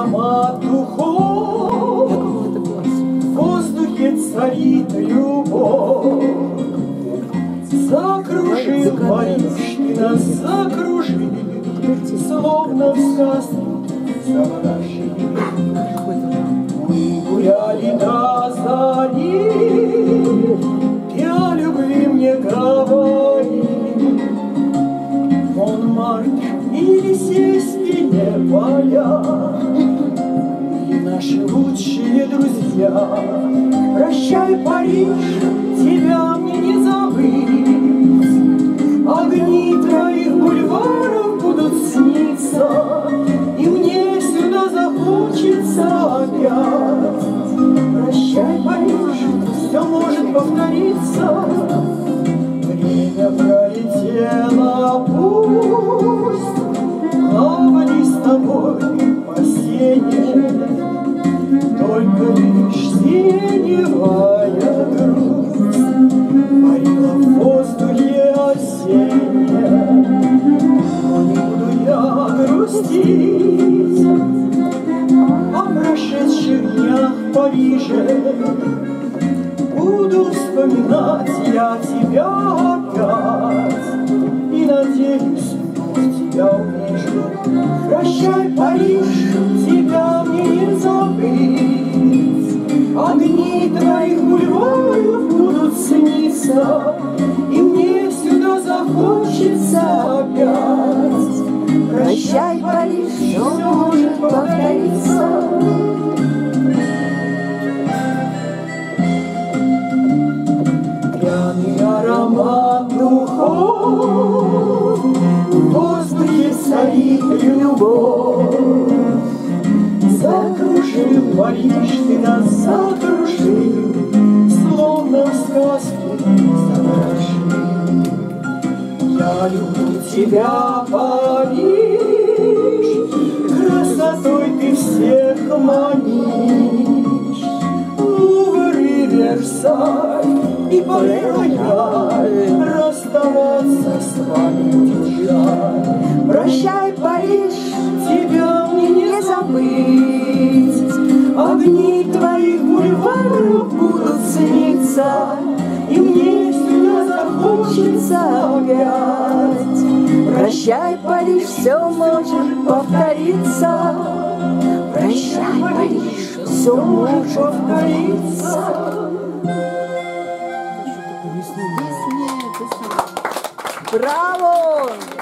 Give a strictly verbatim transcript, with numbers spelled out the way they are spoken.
аромат духов, в воздухе царит любовь. Закружил Париж, ты нас закружил, словно в сказке заворожил. Мы гуляли до зари, я любви мне говори. Монмартр или Сестине поля, и наши лучшие друзья. Прощай, Париж, тебя мне не забыть. Огни твоих бульваров будут сниться, и мне сюда захочется опять. Прощай, Париж, все может повториться. Время пролетело, пусть плавали с тобой по сене, только лишь сиреневая грусть парила в воздухе осенне. Но не буду я грустить о прошедших днях в Париже. Буду вспоминать я тебя опять и надеюсь, вновь тебя увижу. Прощай, Париж, тебя мне не забыть. Огни твоих бульваров будут сниться, и мне сюда захочется опять. Прощай, Париж, все может повториться. Пряный аромат духов, в воздухе царит любовь. Закружил Париж, ты нас закружил, словно в сказке заворожил. Я люблю тебя, Париж, красотой ты всех манишь. Лувр и Версаль и Пале-Рояль, расставаться с вами будет жаль. Прощай, Париж, Тебя мне не забыть. Огни твоих бульваров будут сниться, и мне сюда захочется опять. Прощай, Париж, все может повториться. Прощай, Париж, все может повториться. Браво!